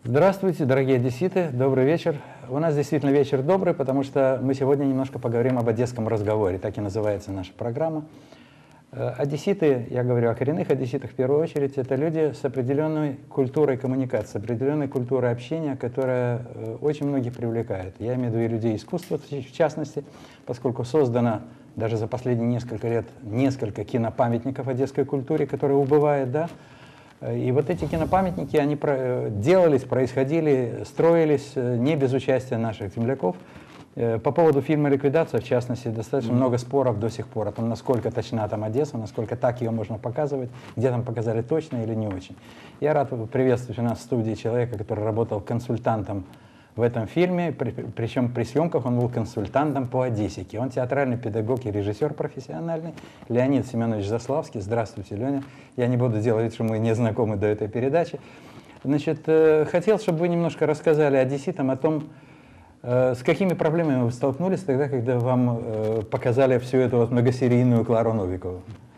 Здравствуйте, дорогие одесситы, добрый вечер. У нас действительно вечер добрый, потому что мы сегодня немножко поговорим об одесском разговоре, так и называется наша программа. Одесситы, я говорю о коренных одесситах в первую очередь, это люди с определенной культурой коммуникации, с определенной культурой общения, которая очень многих привлекает. Я имею в виду и людей искусства, в частности, поскольку создано даже за последние несколько лет несколько кинопамятников одесской культуре, которые убывают, да. И вот эти кинопамятники, они делались, происходили, строились не без участия наших земляков. По поводу фильма «Ликвидация», в частности, достаточно много споров до сих пор о том, насколько точна там Одесса, насколько так ее можно показывать, где там показали точно или не очень. Я рад приветствовать у нас в студии человека, который работал консультантом в этом фильме, причем при съемках он был консультантом по одессике. Он театральный педагог и режиссер профессиональный, Леонид Семенович Заславский. Здравствуйте, Леня. Я не буду делать вид, что мы не знакомы до этой передачи. Значит, хотел, чтобы вы немножко рассказали одесситам о том, с какими проблемами вы столкнулись тогда, когда вам показали всю эту вот многосерийную Клару Новикову.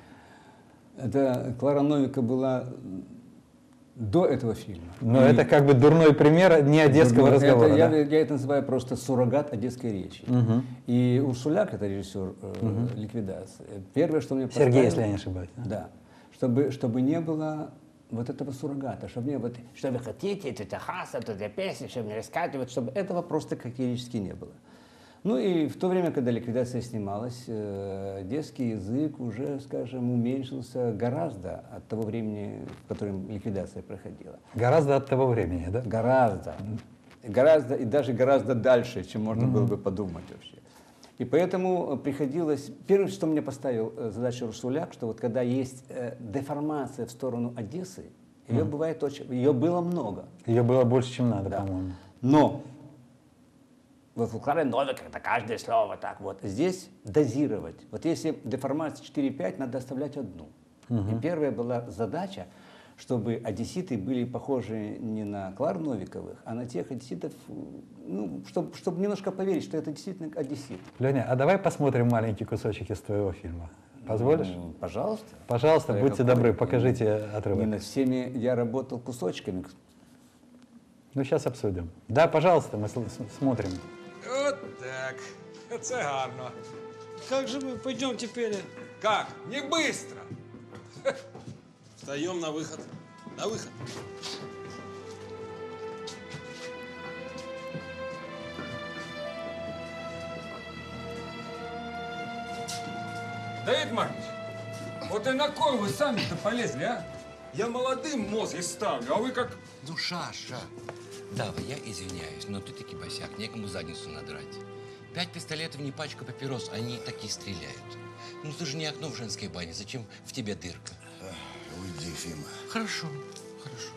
Это Клара Новикова была до этого фильма. Но это как бы дурной пример не одесского разговора. Я это называю просто суррогат одесской речи. И Урсуляк, это режиссер «Ликвидации», первое, что мне поставил... Сергей, если я не ошибаюсь. Да. Чтобы не было вот этого суррогата, чтобы не было... Что вы хотите, это хаса, это песня, чтобы мне рассказывать, чтобы этого просто категорически не было. Ну и в то время, когда «Ликвидация» снималась, одесский язык уже, скажем, уменьшился гораздо от того времени, в котором «Ликвидация» проходила. Гораздо от того времени, да? Гораздо. Гораздо, и даже гораздо дальше, чем можно было бы подумать вообще. И поэтому приходилось... Первое, что мне поставил задачу Урсуляк, что вот когда есть деформация в сторону Одессы, ее бывает очень... Ее было много. Ее было больше, чем надо, да. по-моему. Но вот у Клары Новиковой это каждое слово так вот. Здесь дозировать. Вот если деформация 4-5, надо оставлять одну. И первая была задача, чтобы одесситы были похожи не на Клар Новиковых, а на тех одесситов, ну, чтобы немножко поверить, что это действительно одессит. Леня, а давай посмотрим маленький кусочек из твоего фильма. Позволишь? Пожалуйста. Пожалуйста, будьте добры, покажите отрывок. Не над всеми я работал кусочками. Ну, сейчас обсудим. Да, пожалуйста, мы смотрим. Вот так. Это гарно. Как же мы пойдем теперь? Как? Не быстро. Встаем на выход. На выход. Давид Маркович, вот и на кой вы сами-то полезли, а? Я молодым мозги ставлю, а вы как... Ну, Шаша, Дава, я извиняюсь, но ты таки босяк, некому задницу надрать. 5 пистолетов, не пачка папирос, они таки стреляют. Ну, ты же не окно в женской бане, зачем в тебе дырка? Уйди, Фима. Хорошо, хорошо.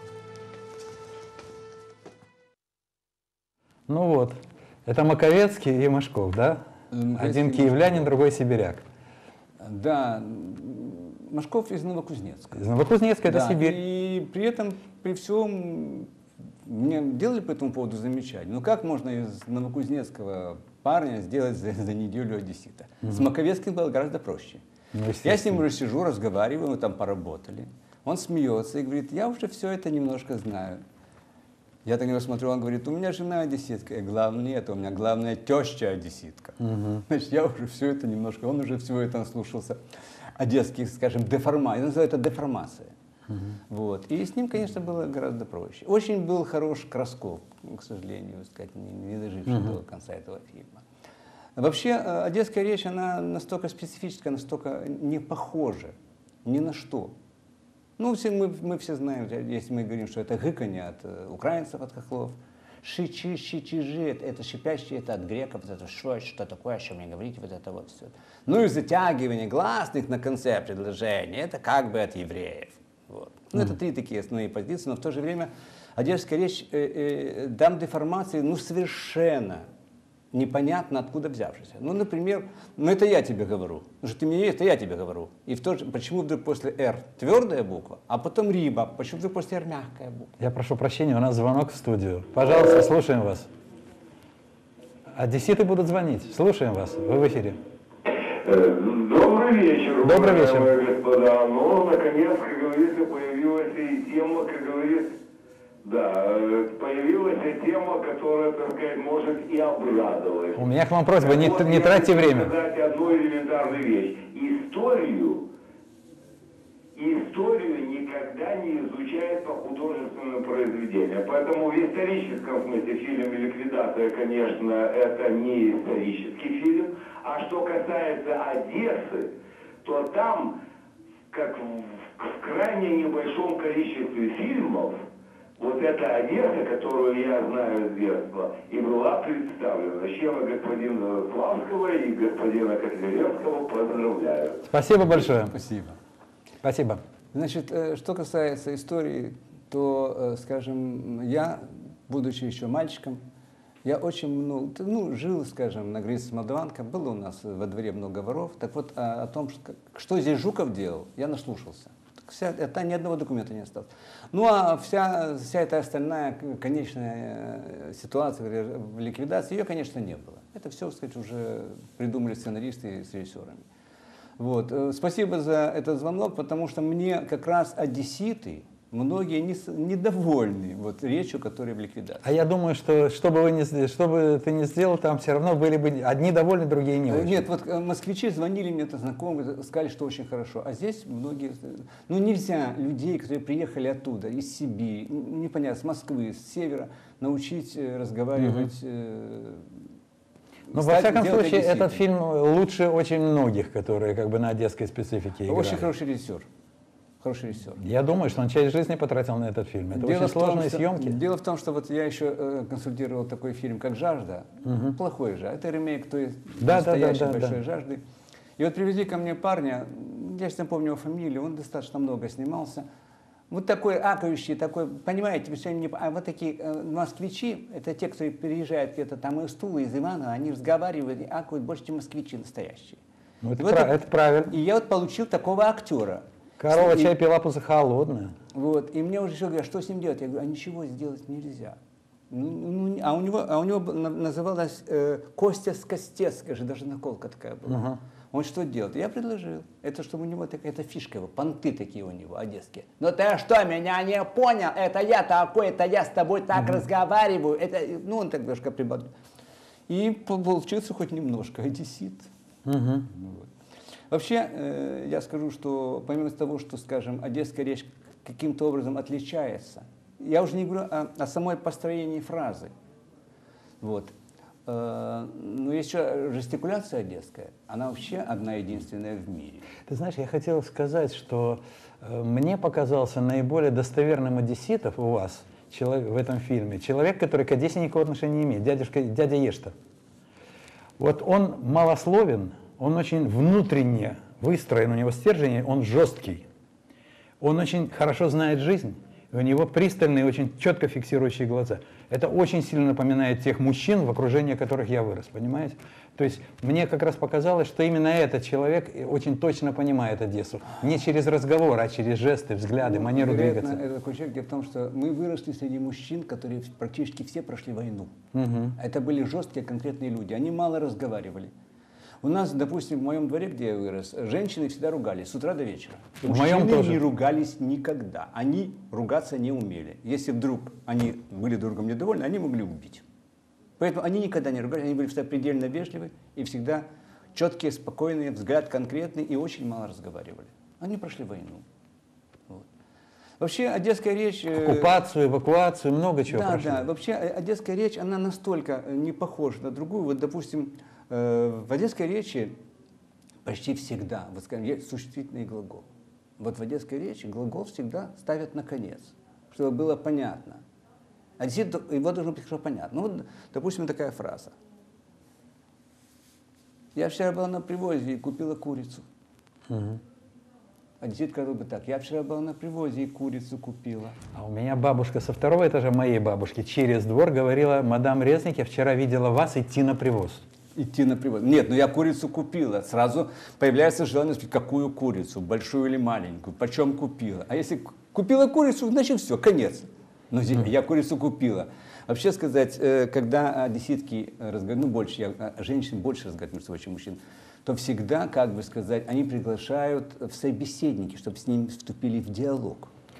Ну вот, это Маковецкий и Машков, да? Один киевлянин, другой сибиряк. Да, Машков из Новокузнецка. Из Новокузнецка, это да, Сибирь. И при этом, при всем, мне делали по этому поводу замечания. Ну как можно из новокузнецкого парня сделать за неделю одессита? С Маковецким было гораздо проще. Ну, я с ним уже сижу, разговариваю, мы там поработали. Он смеется и говорит, я уже все это немножко знаю. Я так на него смотрю, он говорит, у меня жена одесситка. И главное не это, у меня главная теща одесситка. Значит, я уже все это немножко, он уже все это наслушался. Одесских, скажем, деформаций. Я называю это деформация. Вот. И с ним, конечно, было гораздо проще. Очень был хорош Красков, к сожалению, сказать, не доживший до конца этого фильма. Вообще, одесская речь, она настолько специфическая, настолько не похожа ни на что. Ну, мы все знаем, если мы говорим, что это гыканье от украинцев, от хохлов. Шичи, шичижи, это шипящие, это от греков, это что такое, о чем мне говорите, вот это вот все. Ну и затягивание гласных на конце предложения, это как бы от евреев. Вот. Ну, это 3 такие основные позиции, но в то же время одесская речь, дам деформации, ну, совершенно непонятно откуда взявшийся. Ну, например, ну это я тебе говорю, потому что ты мне это я тебе говорю. И в то же, почему вдруг после «р» твердая буква, а потом «риба», почему вдруг после «р» мягкая буква? Я прошу прощения, у нас звонок в студию. Пожалуйста, слушаем вас. Одесситы будут звонить. Слушаем вас. Вы в эфире. Добрый вечер, Добрый вечер, господа. Ну, наконец, как говорится, появилась и тема, как говорится, Да, появилась тема, которая, так сказать, может и обрадовать. У меня к вам просьба, не Вот тратьте я хочу время. сказать одну элементарную вещь. Историю никогда не изучают по художественным произведениям. Поэтому в историческом смысле фильм «Ликвидация», конечно, это не исторический фильм. А что касается Одессы, то там, как в крайне небольшом количестве фильмов, вот эта Одесса, которую я знаю с детства, и была представлена. С чем я господина Славского и господина Котляревского поздравляю. Спасибо большое. Спасибо. Спасибо. Значит, что касается истории, то, скажем, я, будучи еще мальчиком, я очень много, жил, скажем, на границе с Молдаванкой, было у нас во дворе много воров. Так вот, о том, что здесь Жуков делал, я наслушался. Это ни одного документа не осталось. Ну а вся эта остальная конечная ситуация в ликвидации, ее, конечно, не было. Это все, так сказать, уже придумали сценаристы с режиссерами. Вот. Спасибо за этот звонок, потому что мне как раз одесситы, многие недовольны вот речью, которая в ликвидации. А я думаю, что что бы ты ни сделал, там все равно были бы одни довольны, другие не очень. Нет, вот москвичи звонили мне, это знакомые, сказали, что очень хорошо. А здесь многие... Ну нельзя людей, которые приехали оттуда, из Сибири, непонятно, с Москвы, с севера, научить разговаривать... Ну, во всяком случае, этот фильм лучше очень многих, которые как бы на одесской специфике играли. Очень хороший режиссер. Хороший режиссер. Я думаю, что он часть жизни потратил на этот фильм. Это очень сложные съемки. Дело в том, что вот я еще консультировал такой фильм, как «Жажда». Плохой же. Это ремейк той настоящей большой «Жажды». И вот привезли ко мне парня, я сейчас не помню его фамилию, он достаточно много снимался. Вот такой акающий, такой, понимаете, а вот такие москвичи, это те, кто приезжают где-то там из Тулы, из Ивана, они разговаривают и акают больше, чем москвичи настоящие. Ну, это правильно. И я вот получил такого актера. Корова чай пила пузо холодная. Вот, и мне уже еще говорят, что с ним делать? Я говорю, а ничего сделать нельзя. А у него называлась Костя Скостецкая же, даже наколка такая была. Он что делает? Я предложил. Это чтобы у него такая фишка его, понты такие у него, одесские. Ну ты что, меня не понял? Это я такой, это я с тобой так разговариваю. Это, он так немножко прибавил. И получился хоть немножко одессит. Вот. Вообще, я скажу, что помимо того, что, скажем, одесская речь каким-то образом отличается, я уже не говорю о самой построении фразы. Вот. Но еще жестикуляция одесская, она вообще одна единственная в мире. Ты знаешь, я хотел сказать, что мне показался наиболее достоверным одесситов у вас в этом фильме человек, который к Одессе никакого отношения не имеет, дядя Ешта. Вот он малословен, он очень внутренне выстроен, у него стержень, он жесткий, он очень хорошо знает жизнь. У него пристальные, очень четко фиксирующие глаза. Это очень сильно напоминает тех мужчин, в окружении которых я вырос, понимаете? То есть мне как раз показалось, что именно этот человек очень точно понимает Одессу. Не через разговор, а через жесты, взгляды, манеру двигаться. Это такой человек, дело в том, что мы выросли среди мужчин, которые практически все прошли войну. Это были жесткие, конкретные люди. Они мало разговаривали. У нас, допустим, в моем дворе, где я вырос, женщины всегда ругались с утра до вечера. Мужчины не ругались никогда. Они ругаться не умели. Если вдруг они были друг другом недовольны, они могли убить. Поэтому они никогда не ругались, они были всегда предельно вежливы и всегда четкие, спокойные, взгляд конкретный и очень мало разговаривали. Они прошли войну. Вот. Вообще одесская речь... Оккупацию, эвакуацию, много чего прошли. Да, вообще одесская речь, она настолько не похожа на другую. Вот, допустим, в одесской речи почти всегда, вот скажем, есть существительный глагол. Вот в одесской речи глагол всегда ставят на конец, чтобы было понятно. А действительно, его должно быть хорошо понятно. Ну вот, допустим, такая фраза. Я вчера была на привозе и купила курицу. А действительно, сказал бы так. Я вчера была на привозе и курицу купила. А у меня бабушка со второго этажа моей бабушки через двор говорила: мадам Резник, я вчера видела вас идти на привоз. Идти на привоз. Нет, но я курицу купила. Сразу появляется желание спросить, какую курицу, большую или маленькую, почем купила. А если купила курицу, значит все, конец. Но я курицу купила. Вообще сказать, когда одесситки разговаривают, ну больше, женщин больше разговаривают между собой, чем мужчин, то всегда, как бы сказать, они приглашают в собеседники, чтобы с ними вступили в диалог.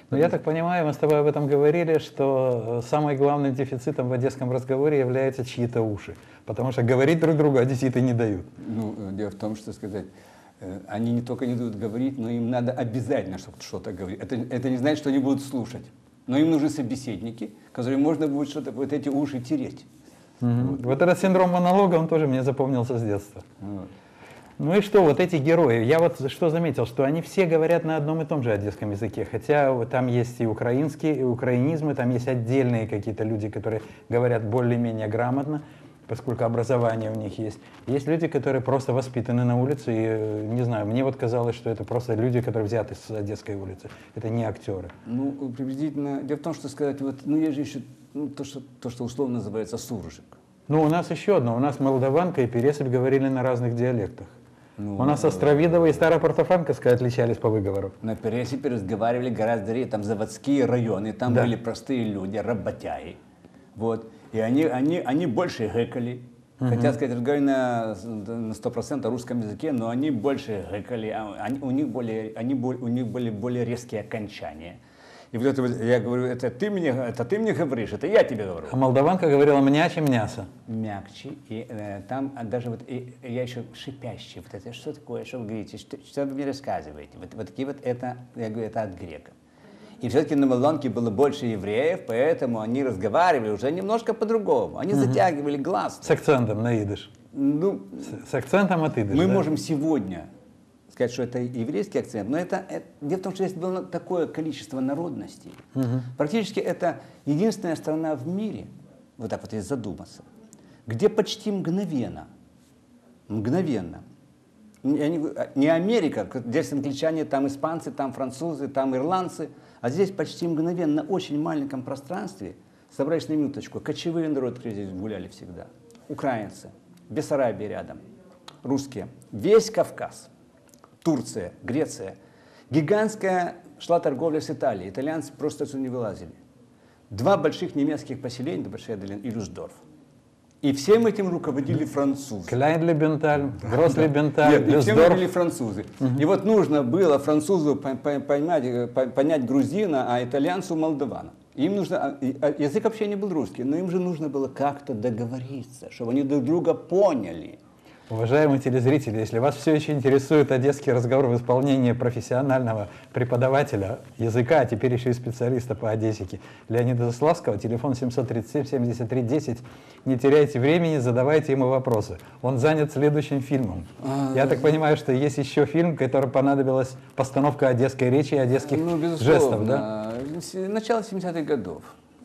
Но я так понимаю, мы с тобой об этом говорили, что самым главным дефицитом в одесском разговоре являются чьи-то уши. Потому что говорить друг другу одесситы не дают. Ну, дело в том, что сказать, они не только не дают говорить, но им надо обязательно что-то говорить. Это не значит, что они будут слушать. Но им нужны собеседники, которые можно будет что-то, вот эти уши тереть. Вот этот синдром монолога, он тоже мне запомнился с детства. Вот. Ну и что, вот эти герои, я вот что заметил, что они все говорят на одном и том же одесском языке, хотя там есть и украинские, и украинизмы, там есть отдельные какие-то люди, которые говорят более-менее грамотно, поскольку образование у них есть. Есть люди, которые просто воспитаны на улице, и, не знаю, мне вот казалось, что это просто люди, которые взяты с Одесской улицы, это не актеры. Ну, приблизительно, дело в том, что сказать, вот, ну, есть же еще то, что условно называется суржик. Ну, у нас еще одно, у нас молдаванка и пересель говорили на разных диалектах. Ну, У нас Островидово и Старопортофранковская отличались по выговору. На Пересипе разговаривали гораздо реже, там заводские районы, там Да. были простые люди, работяги. Вот. И они больше гэкали. Хотят сказать, разговаривали на 100% русском языке, но они больше гэкали, у них были более резкие окончания. И вот это вот, я говорю, это ты мне говоришь, это я тебе говорю. А молдаванка говорила «мняч» и «мясо». Мягче, и там даже вот, и я еще шипящий, вот это, что такое, что вы говорите, что вы мне рассказываете, вот такие вот, это, я говорю, это от греков. И все-таки на Молдаванке было больше евреев, поэтому они разговаривали уже немножко по-другому, они затягивали глаз. С акцентом на идыш. Ну, С акцентом от идыш, мы да? можем сегодня сказать, что это еврейский акцент, но дело в том, что здесь было такое количество народностей. Практически это единственная страна в мире, вот так вот если задуматься, где почти мгновенно, не Америка, здесь англичане, там испанцы, там французы, там ирландцы, а здесь почти мгновенно, на очень маленьком пространстве, собрались на минуточку, кочевые народы, которые здесь гуляли всегда, украинцы, Бессарабия рядом, русские, весь Кавказ, Турция, Греция. Гигантская шла торговля с Италией. Итальянцы просто отсюда не вылазили. 2 больших немецких поселения, Большая-Долина и Люсдорф. И всем этим руководили французы. Кляйн-Лебенталь, Гросс-Лебенталь, Нет, и всем Люсдорф. руководили французы. И вот нужно было французу понять грузина, а итальянцу молдавана. Им нужно, язык общения был русский, но им же нужно было как-то договориться, чтобы они друг друга поняли. Уважаемые телезрители, если вас все еще интересует одесский разговор в исполнении профессионального преподавателя языка, а теперь еще и специалиста по одессике Леонида Заславского, телефон 737-73-10, не теряйте времени, задавайте ему вопросы. Он занят следующим фильмом. Я так понимаю, что есть еще фильм, который понадобилась постановка одесской речи и одесских жестов, да? Начало 70-х годов.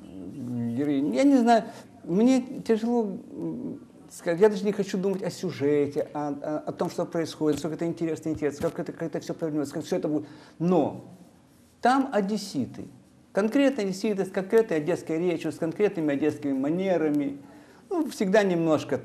Я не знаю, мне тяжело сказать, я даже не хочу думать о сюжете, о том, что происходит, сколько это интересно, как это все повернется, как все это будет. Но там одесситы, конкретные одесситы с конкретной одесской речью, с конкретными одесскими манерами. Ну, всегда немножко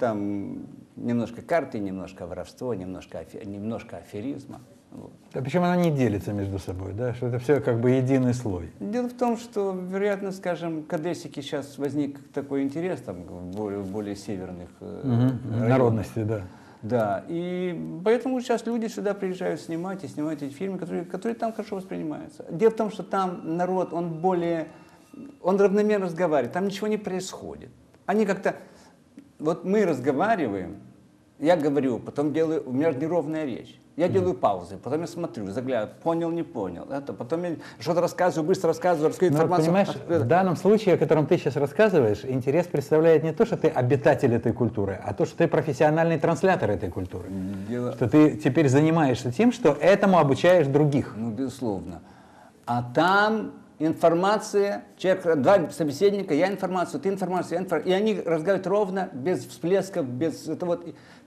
карты, немножко воровства, немножко аферизма. Вот. А почему она не делится между собой, да? Что это все как бы единый слой? Дело в том, что, вероятно, скажем, к Одессике сейчас возник такой интерес там, в более северных районах. Народности, да. Да, и поэтому сейчас люди сюда приезжают снимать эти фильмы, которые там хорошо воспринимаются. Дело в том, что там народ, он равномерно разговаривает, там ничего не происходит. Они как-то, вот мы разговариваем, я говорю, потом делаю, у меня же неровная речь. Я делаю паузы, потом я смотрю, заглядываю, понял, не понял. Потом я что-то рассказываю, быстро рассказываю информацию. Понимаешь, в данном случае, о котором ты сейчас рассказываешь, интерес представляет не то, что ты обитатель этой культуры, а то, что ты профессиональный транслятор этой культуры. Что ты теперь занимаешься тем, что этому обучаешь других. Ну, безусловно. А там информация, два собеседника, я информацию, ты информацию, и они разговаривают ровно, без всплесков, без этого.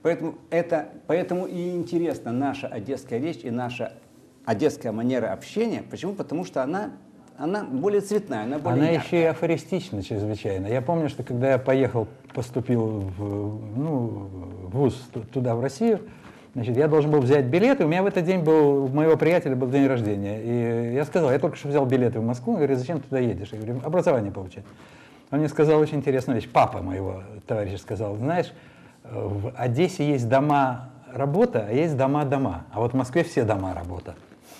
Поэтому и интересна наша одесская речь и наша одесская манера общения. Почему? Потому что она более цветная, она более яркая. Еще и афористична чрезвычайно. Я помню, что когда я поступил в вуз туда, в Россию, значит, я должен был взять билеты. У меня в этот день у моего приятеля был день рождения. И я сказал, я только что взял билеты в Москву. Он говорит, зачем ты туда едешь? Я говорю, образование получать. Он мне сказал очень интересную вещь. Папа моего товарища сказал, знаешь, в Одессе есть дома работа, а есть дома. А вот в Москве все дома работа.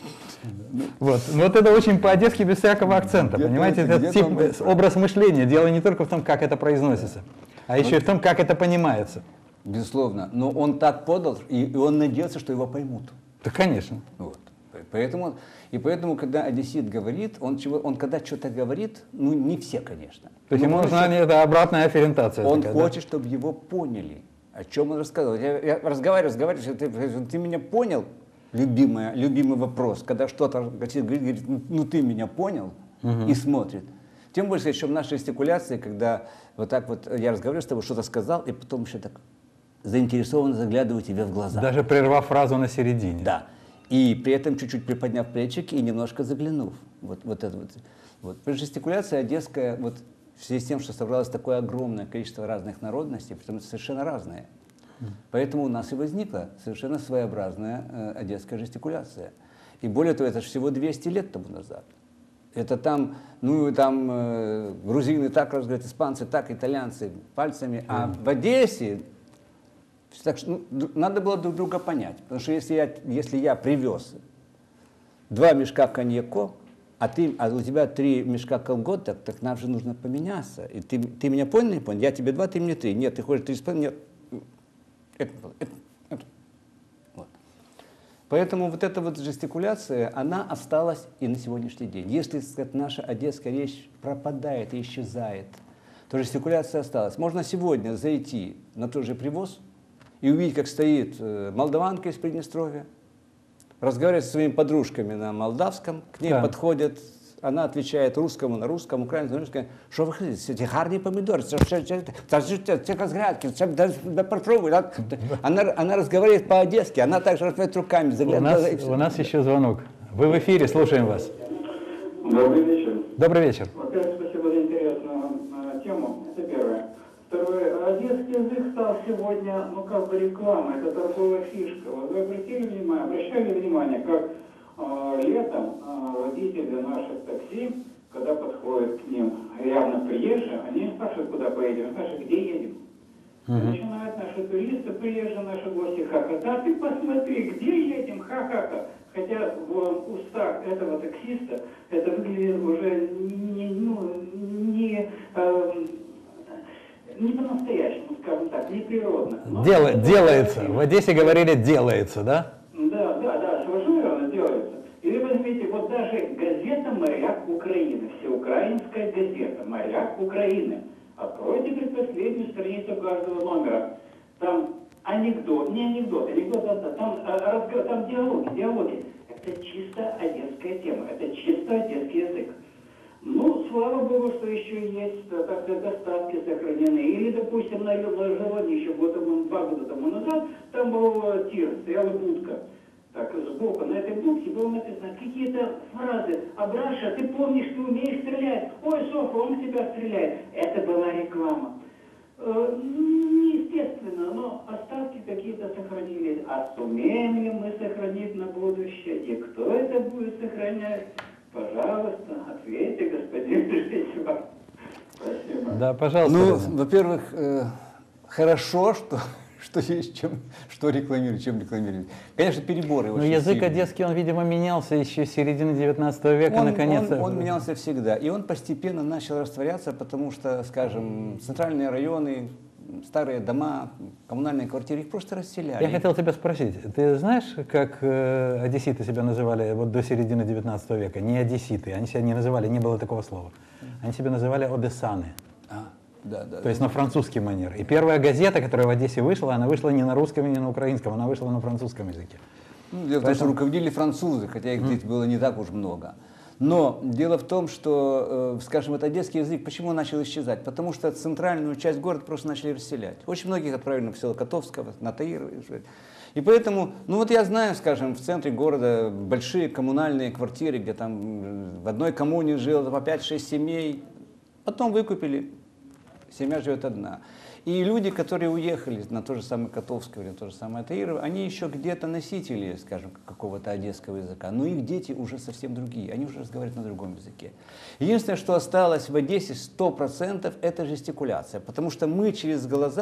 Вот. Но вот это очень по-одесски без всякого акцента, понимаете? Это тип, образ мышления. Дело не только в том, как это произносится, а еще и в том, как это понимается. Безусловно. Но он так подал, и он надеялся, что его поймут. Да, конечно. Вот. Поэтому, когда одессит говорит, он когда что-то говорит, ну, не все, конечно. То есть ему нужна это обратная афферентация. Он такая, хочет, чтобы его поняли. О чем он рассказывал. Я разговариваю, ты меня понял? Любимый вопрос. Когда что-то говорит, ну ты меня понял? И смотрит. Тем больше еще в нашей жестикуляции, когда вот так вот я разговариваю с тобой, что-то сказал, и потом еще так заинтересованно заглядываю тебе в глаза. Даже прервав фразу на середине. Да. И при этом чуть-чуть приподняв плечики и немножко заглянув. Вот это вот. Жестикуляция одесская, вот в связи с тем, что собралось такое огромное количество разных народностей, причем совершенно разные. Поэтому у нас и возникла совершенно своеобразная одесская жестикуляция. И более того, это же всего 200 лет тому назад. Это там, грузины так разговаривают, испанцы так, итальянцы пальцами, а в Одессе так что, надо было друг друга понять. Потому что если я привез 2 мешка коньяку, а у тебя 3 мешка колготок, так нам же нужно поменяться. И ты меня понял, не понял? Я тебе 2, ты мне 3. Нет, ты хочешь 3,5, нет. Это. Вот. Поэтому вот эта вот жестикуляция, она осталась и на сегодняшний день. Если, так сказать, наша одесская речь пропадает и исчезает, то жестикуляция осталась. Можно сегодня зайти на тот же привоз и увидеть, как стоит молдаванка из Приднестровья, разговаривает со своими подружками на молдавском, к ней подходят, она отвечает русскому на русском, украинскому на русском. Что вы хотите? Эти гарные помидоры, она разговаривает по-одесски, она также разговаривает руками. У нас еще звонок. Вы в эфире, слушаем вас. Добрый вечер. Добрый вечер. Во-первых, спасибо за интересную тему. Это первое. Второе. Одесский язык стал сегодня, как бы реклама, это торговая фишка. Вот вы обращали внимание, как летом водители наших такси, когда подходят к ним явно приезжие, они спрашивают, куда поедем, спрашивают, где едем. Начинают наши туристы, приезжие, наши гости хохотать, ты посмотри, где едем, ха-ха-ха. Хотя в устах этого таксиста это выглядит уже не по-настоящему, скажем так, не природно. Делается. В Одессе говорили «делается», да? Да, совершенно верно, делается. Или возьмите, вот даже газета «Моряк Украины», всеукраинская газета «Моряк Украины». Откройте предпоследнюю страницу каждого номера. Там анекдот, там диалоги. Это чисто одесская тема, это чисто одесский язык. Ну, слава богу, что еще есть, так сказать, достатки сохранены. Или, допустим, на Желании еще 2 года тому назад, там был тир, стояла будка. Так, сбоку на этой будке было написано какие-то фразы. Абраша, ты помнишь, ты умеешь стрелять. Ой, Софа, он в тебя стреляет. Это была реклама. Неестественно, но остатки какие-то сохранились. А сумеем ли мы сохранить на будущее? И кто это будет сохранять? Пожалуйста, ответьте, господин режиссер. Спасибо. Да, пожалуйста. Ну, во-первых, хорошо, что есть что рекламировать, чем рекламировать. Конечно, переборы. Но язык одесский, он, видимо, менялся еще с середины 19 века, наконец. Он менялся всегда. И он постепенно начал растворяться, потому что, скажем, центральные районы, старые дома, коммунальные квартиры, их просто расселяли. Я хотел тебя спросить, ты знаешь, как одесситы себя называли вот до середины 19 века? Не одесситы, они себя не называли, не было такого слова. Они себя называли одессаны. Да. То есть на французский манер. И первая газета, которая в Одессе вышла, она вышла не на русском и не на украинском, она вышла на французском языке. Дело в том, что руководили французы, хотя их здесь было не так уж много. Но дело в том, что, скажем, вот одесский язык, почему он начал исчезать? Потому что центральную часть города просто начали расселять. Очень многих отправили в село Котовского, на Таир. И поэтому, я знаю, скажем, в центре города большие коммунальные квартиры, где там в одной коммуне жило по 5-6 семей, потом выкупили. Семья живет одна. И люди, которые уехали на то же самое Котовское или на то же самое Таирово, они еще где-то носители, скажем, какого-то одесского языка. Но их дети уже совсем другие, они уже разговаривают на другом языке. Единственное, что осталось в Одессе 100%, это жестикуляция. Потому что мы через глаза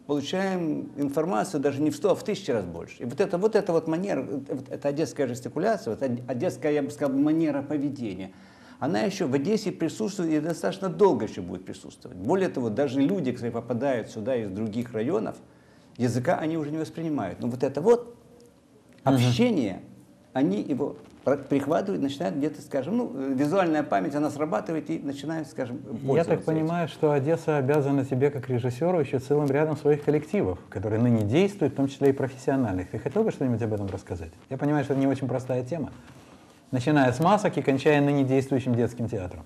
получаем информацию даже не в 100, а в 1000 раз больше. И вот эта вот манера, это одесская жестикуляция, вот одесская, я бы сказал, манера поведения, она еще в Одессе присутствует и достаточно долго еще будет присутствовать. Более того, даже люди, которые попадают сюда из других районов, языка они уже не воспринимают. Но вот это вот общение, они его прихватывают, начинают где-то, скажем, ну, визуальная память, она срабатывает и начинает, скажем, пользоваться Я так этим. понимаю, что Одесса обязана тебе, как режиссеру, еще целым рядом своих коллективов, которые ныне действуют, в том числе и профессиональных. Ты хотел бы что-нибудь об этом рассказать? Я понимаю, что это не очень простая тема, начиная с масок и кончая ныне действующим детским театром.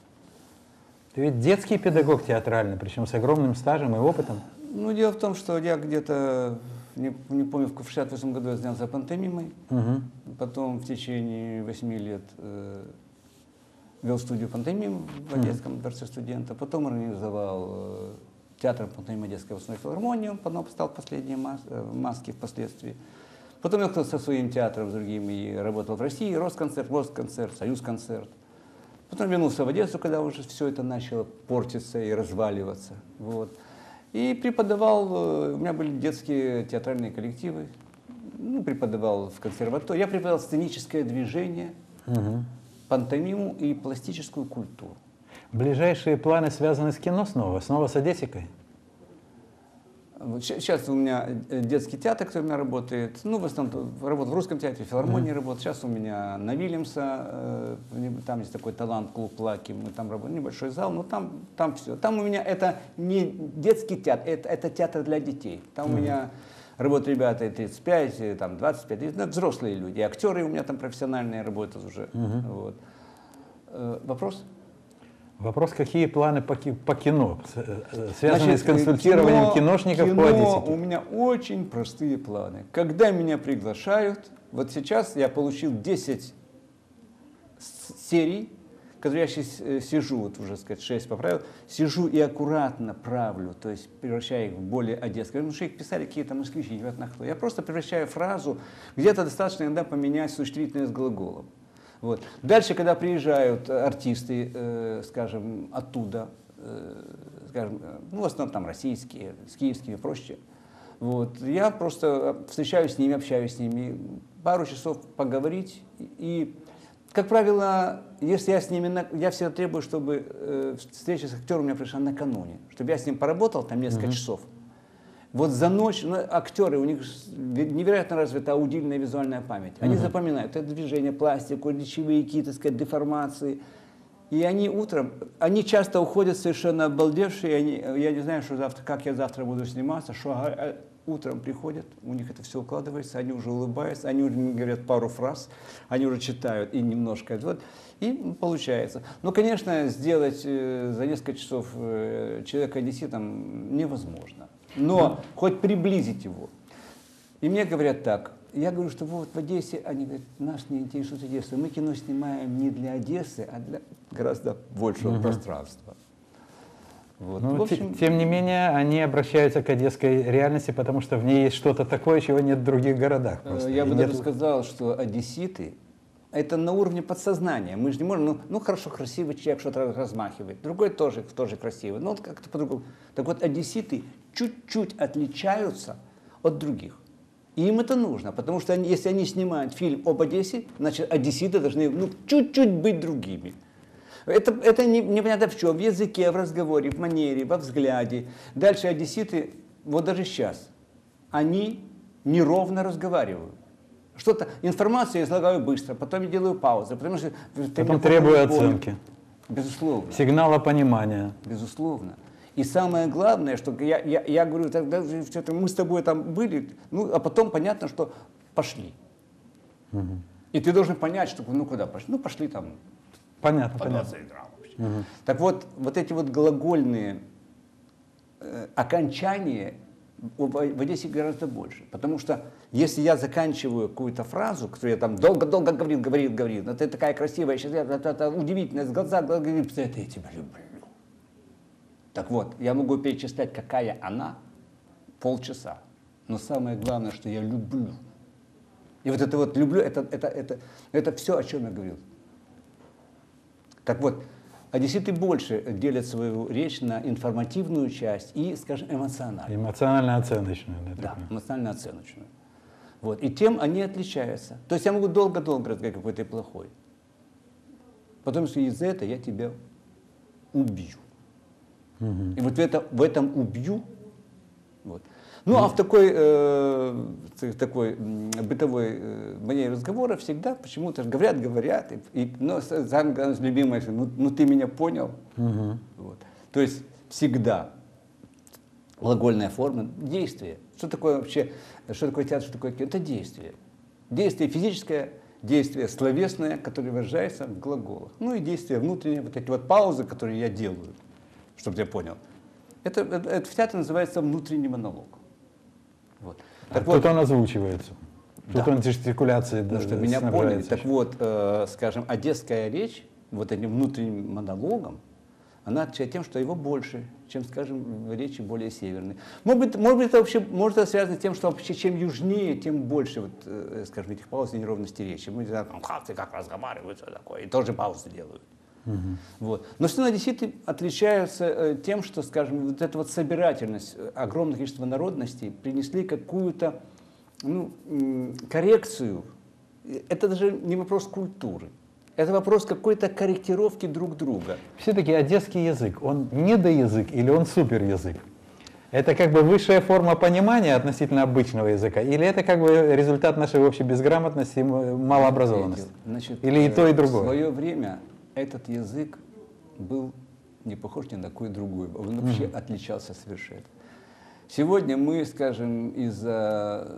Ты ведь детский педагог театральный, причем с огромным стажем и опытом. Ну, дело в том, что я где-то, не помню, в 1968 году я занялся пантомимой, потом в течение 8 лет вел студию пантомим в Одесском дворце студента, потом организовал театр пантомимы Одесской областной филармонии, он потом стал последние маски впоследствии. Потом я со своим театром, с другими, и работал в России, Росконцерт, Союзконцерт. Потом вернулся в Одессу, когда уже все это начало портиться и разваливаться. Вот. И преподавал, у меня были детские театральные коллективы, ну, преподавал в консерватории. Я преподавал сценическое движение, пантомиму и пластическую культуру. Ближайшие планы связаны с кино снова с Одессикой? Вот сейчас у меня детский театр, который у меня работает, ну, в основном работаю в Русском театре, в филармонии работаю. Сейчас у меня на Вильямса, там есть такой талант-клуб «Плаки», мы там работаем, небольшой зал, но там все. Там у меня это не детский театр, это театр для детей. Там у меня работают ребята и 35, там 25, 30, взрослые люди, и актеры у меня там профессиональные работают уже. Вот. Вопрос? Вопрос, какие планы по кино, связанные с консультированием киношников по Одессике? У меня очень простые планы. Когда меня приглашают, вот сейчас я получил 10 серий, которые я сейчас сижу, вот уже, сказать, 6 поправил, сижу и аккуратно правлю, то есть превращаю их в более одесские. Потому что их писали какие-то москвичи, непонятно кто. Я просто превращаю фразу, где-то достаточно иногда поменять существительное с глаголом. Вот. Дальше, когда приезжают артисты, скажем, оттуда, скажем, ну, в основном там российские, с киевскими и прочее, вот, я просто встречаюсь с ними, общаюсь с ними, пару часов поговорить. И, как правило, если я с ними, я всегда требую, чтобы встреча с актером у меня пришла накануне, чтобы я с ним поработал там несколько часов. Вот за ночь, ну, актеры, у них невероятно развита аудильная и визуальная память. Они запоминают это движение, пластику, речевые какие-то, сказать, деформации. И они утром, они часто уходят совершенно обалдевшие, я не знаю, что завтра, как я завтра буду сниматься, что утром приходят, у них это все укладывается, они уже улыбаются, они уже говорят пару фраз, они уже читают и немножко, вот, и получается. Но, конечно, сделать за несколько часов человека одесситом невозможно. Но хоть приблизить его. И мне говорят так, я говорю, что вот в Одессе, они говорят, нас не интересует Одесса, мы кино снимаем не для Одессы, а для гораздо большего пространства. Вот. Ну, В общем, тем не менее, они обращаются к одесской реальности, потому что в ней есть что-то такое, чего нет в других городах. Просто. я бы нет... даже сказал, что одесситы, это на уровне подсознания. Мы же не можем, ну хорошо, красивый человек что-то размахивает, другой тоже красивый, но как-то по-другому. Так вот, одесситы чуть-чуть отличаются от других. И им это нужно, потому что если они снимают фильм об Одессе, значит, одесситы должны чуть-чуть быть другими. Это непонятно в чем, в языке, в разговоре, в манере, во взгляде. Дальше одесситы, вот даже сейчас, они неровно разговаривают. Что-то, информацию я излагаю быстро, потом я делаю паузы, потому что... Потом требую оценки. Безусловно. Сигнала понимания. Безусловно. И самое главное, что я говорю, тогда мы с тобой там были, ну, а потом понятно, что пошли. И ты должен понять, что, ну, куда пошли? Ну, пошли там. Понятно, По понятно. 20 грамм. Так вот эти вот глагольные окончания в Одессе гораздо больше. Потому что если я заканчиваю какую-то фразу, которую я там долго-долго говорит, но ты такая красивая, сейчас это удивительная, с глаза говорит, это я тебя люблю. Так вот, я могу перечислять, какая она, полчаса. Но самое главное, что я люблю. И вот это вот люблю, это все, о чем я говорил. Так вот, одесситы больше делят свою речь на информативную часть и, скажем, эмоциональную. Эмоционально-оценочную. Да, эмоционально-оценочную. Вот. И тем они отличаются. То есть я могу долго-долго рассказать, какой ты плохой. Потом, если из-за этого я тебя убью. И вот в этом убью. Вот. Ну, а в такой бытовой манере разговора всегда почему-то говорят, но самое главное, любимое, ну ты меня понял. Вот. То есть всегда глагольная форма, действие. Что такое вообще, что такое театр, что такое кино? Это действие. Действие физическое, действие словесное, которое выражается в глаголах. Ну и действие внутреннее, вот эти вот паузы, которые я делаю, чтобы ты понял. Это в театре называется внутренний монолог. Вот. Так вот, тут он озвучивается. Тут он жестикуляции. Ну, чтобы меня поняли. Так вот, скажем, одесская речь, вот этим внутренним монологом, она отличает тем, что его больше, чем, скажем, речи более северные. Может быть, это вообще может это связано с тем, что вообще чем южнее, тем больше, вот, скажем, этих пауз и неровности речи. Мы не знаем, как ты как разговаривают, что такое, и тоже паузы делают. Вот. Но все равно одесситы отличаются тем, что, скажем, вот эта вот собирательность огромного количества народностей принесли какую-то коррекцию. Это даже не вопрос культуры. Это вопрос какой-то корректировки друг друга. Все-таки одесский язык, он недоязык или он суперязык? Это как бы высшая форма понимания относительно обычного языка? Или это как бы результат нашей общей безграмотности и малообразованности? Значит, или и то, и другое? В свое время этот язык был не похож ни на какой другой. Он вообще отличался совершенно. Сегодня мы, скажем, из-за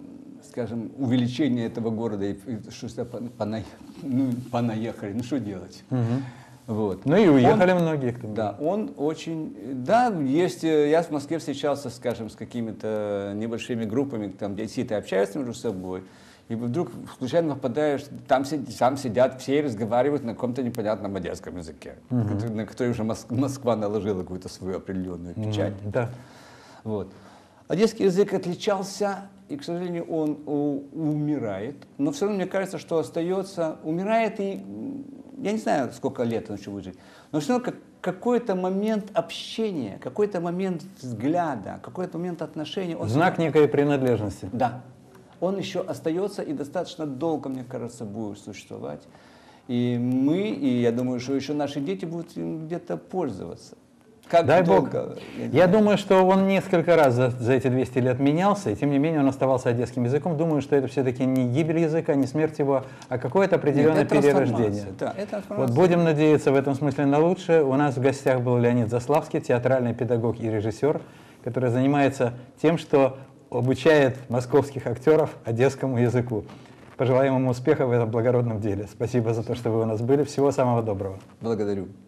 увеличения этого города, что понаехали, ну что делать? Вот. Ну и уехали многие. Кто да, он очень... Да, есть... Я в Москве встречался, скажем, с какими-то небольшими группами, там одесситы общаются между собой, и вдруг случайно попадаешь, там сидят, все разговаривают на каком-то непонятном одесском языке, на который уже Москва наложила какую-то свою определенную печать. Да. Вот. Одесский язык отличался, и, к сожалению, он умирает, но все равно мне кажется, что остается, умирает, и я не знаю, сколько лет он еще будет жить, но все равно какой-то момент общения, какой-то момент взгляда, какой-то момент отношения. Знак некой принадлежности. Да. Он еще остается и достаточно долго, мне кажется, будет существовать. И мы, и я думаю, что еще наши дети будут им где-то пользоваться. Как Дай долго? Бог. Я думаю, что он несколько раз за эти 200 лет менялся, и тем не менее он оставался одесским языком. Думаю, что это все-таки не гибель языка, не смерть его, а какое-то определенное перерождение. Да, это вот будем надеяться в этом смысле на лучшее. У нас в гостях был Леонид Заславский, театральный педагог и режиссер, который занимается тем, что обучает московских актеров одесскому языку. Пожелаем ему успеха в этом благородном деле. Спасибо за то, что вы у нас были. Всего самого доброго. Благодарю.